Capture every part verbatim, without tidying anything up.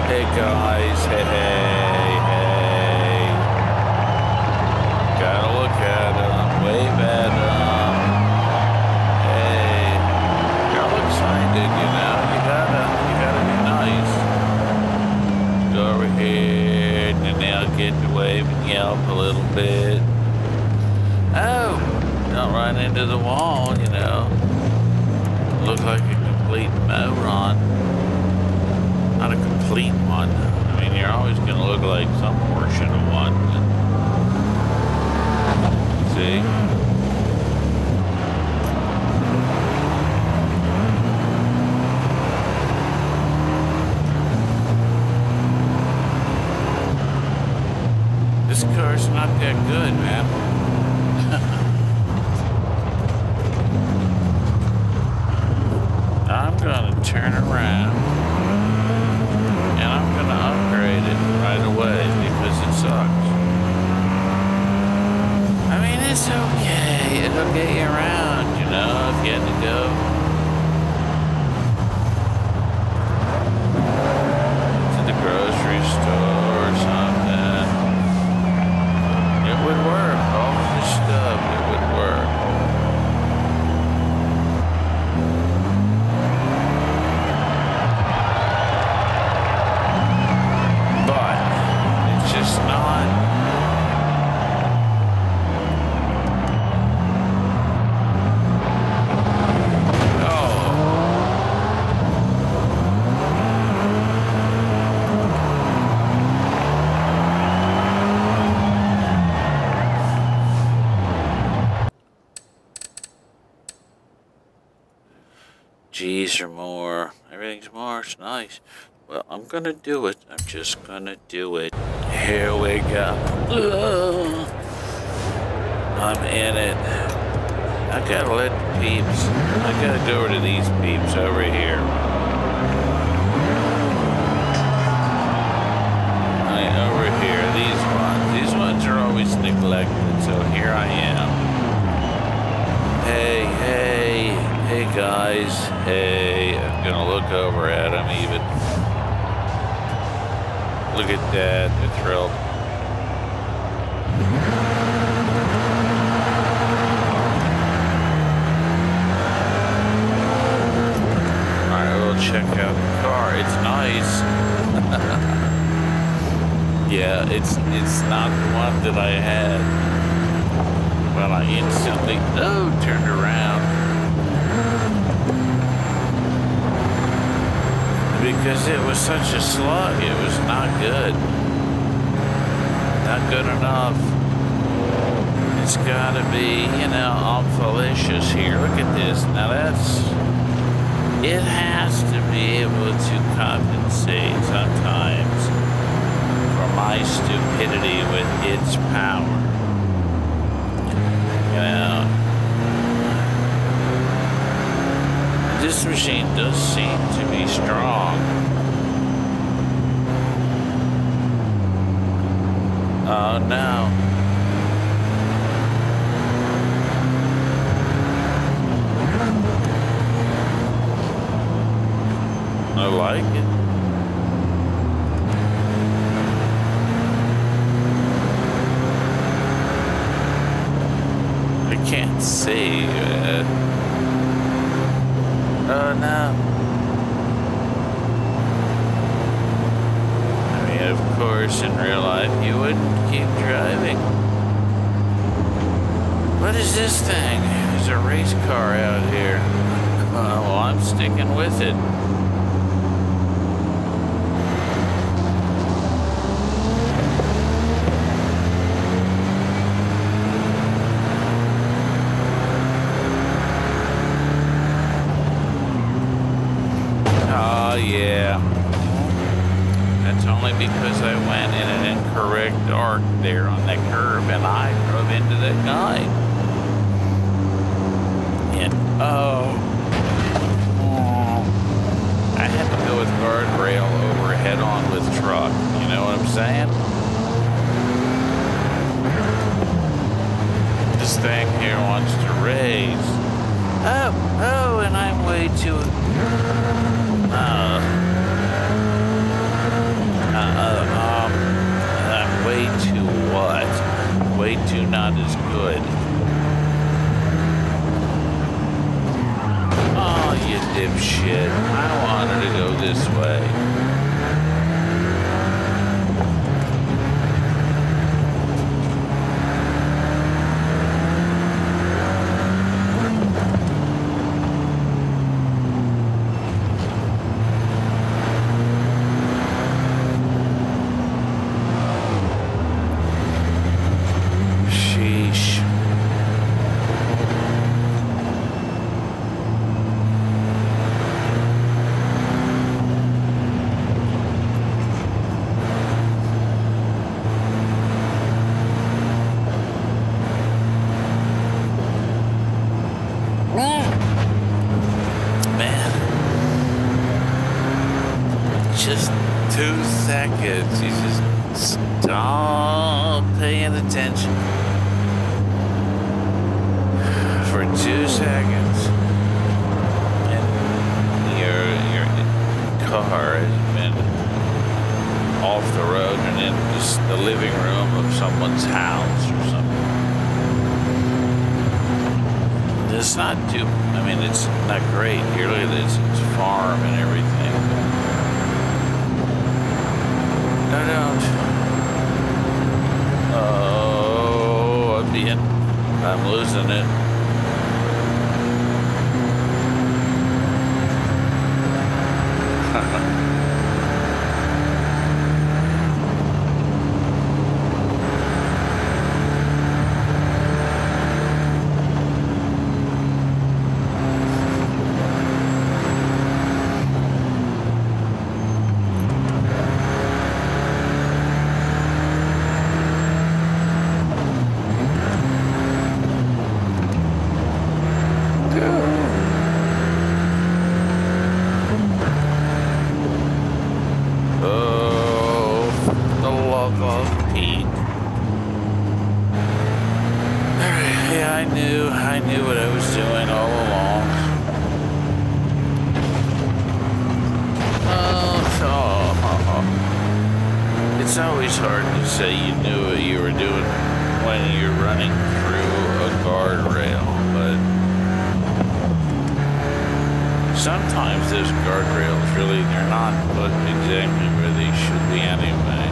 Hey guys, hey, hey, hey. Gotta look at them, wave at them. Hey, y'all excited, you know? You gotta, you gotta be nice. Go over here, and then I'll get to wave and yelp a little bit. Oh, don't run into the wall, you know? Look like a complete moron. Not a complete one. I mean, you're always going to look like some portion of one. See? This car's not that good, man. I'm going to turn around. And I'm going to upgrade it right away because it sucks. I mean, it's okay. It'll get you around, you know, if you had to go to the grocery store or something. It would work. All of this stuff, it would work. G's or more. Everything's more. It's nice. Well, I'm gonna do it. I'm just gonna do it. Here we go. Ugh. I'm in it. I gotta let the peeps. I gotta go over to these peeps over here. Right over here. These ones. These ones are always neglected. So here I am. Hey, hey. Hey guys, hey, I'm gonna look over at them even. Look at that, they're thrilled. Alright, we'll check out the car. It's nice. Yeah, it's it's not the one that I had. But I instantly, oh, turned around. Because it was such a slug, it was not good. Not good enough. It's gotta be, you know, I'm fallacious here. Look at this. Now that's, it has to be able to compensate sometimes for my stupidity with its power. You know. This machine does seem to be strong. Oh no. I like it. I can't see it. Oh no. I mean, of course, in real life, you wouldn't keep driving. What is this thing? There's a race car out here. Uh, well, I'm sticking with it. Yeah, that's only because I went in an incorrect arc there on that curve and I drove into that guy. And oh, oh, I had to go with guardrail over head on with truck. You know what I'm saying? This thing here wants to raise. Oh, oh, and I'm way too. Uh, not as good. Oh, you dipshit. I wanted to go this way. Just two seconds. You just stop paying attention for two seconds, and your your car has been off the road and in just the living room of someone's house or something. It's not too. I mean, it's not great. Here, look at this. It's a farm and everything. No, don't. Oh, I'm being, I'm losing it. It's always hard to say you knew what you were doing when you're running through a guardrail, but sometimes those guardrails really, they're not put exactly where they should be anyway.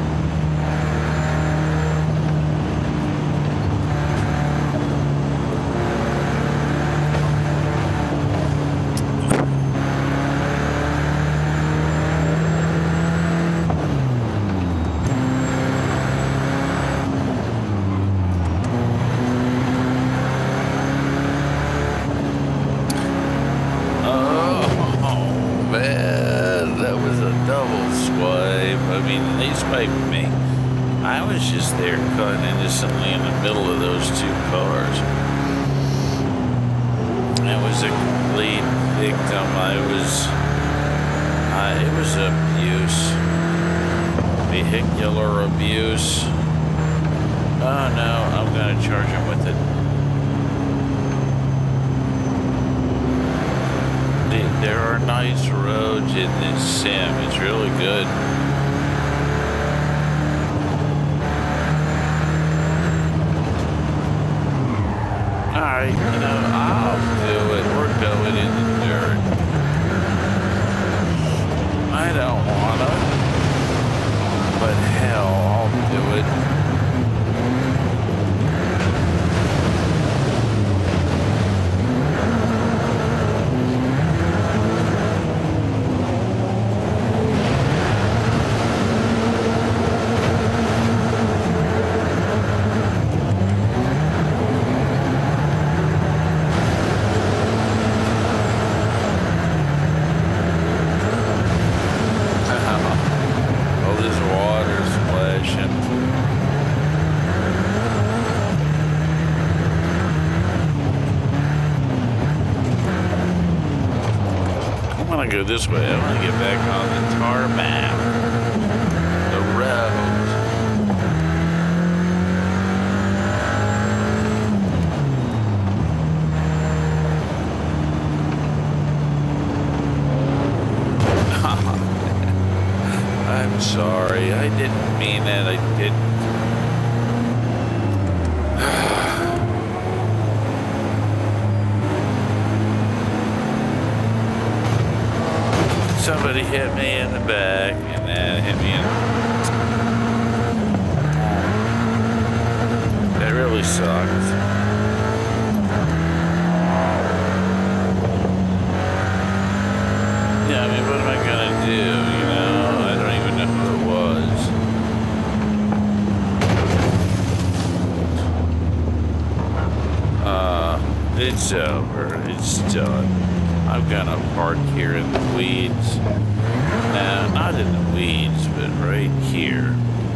I was just there caught innocently in the middle of those two cars. I was a complete victim. I was, uh, it was abuse, vehicular abuse. Oh no, I'm gonna charge him with it. There are nice roads in this sim. It's really good. Alright, you know, I'll do it. We're going in the dirt. I don't wanna, but hell, I'll do it. Go this way. I want to get back on the tarmac, the road. I'm sorry. I didn't mean it. I didn't. somebody hit me in the back and then hit me in. That really sucked. Yeah, I mean, what am I gonna do? You know, I don't even know who it was. Uh, it's over. It's done. I'm gonna park here in the weeds. No, not in the weeds, but right here.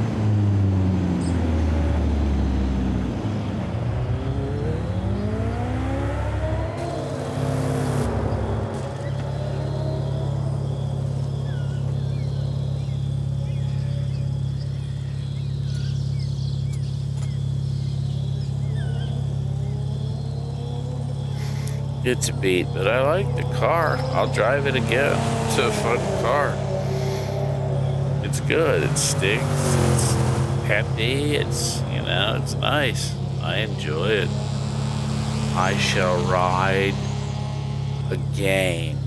It's a beat, but I like the car. I'll drive it again. It's a fun car. It's good. It sticks. It's peppy. It's, you know, it's nice. I enjoy it. I shall ride again.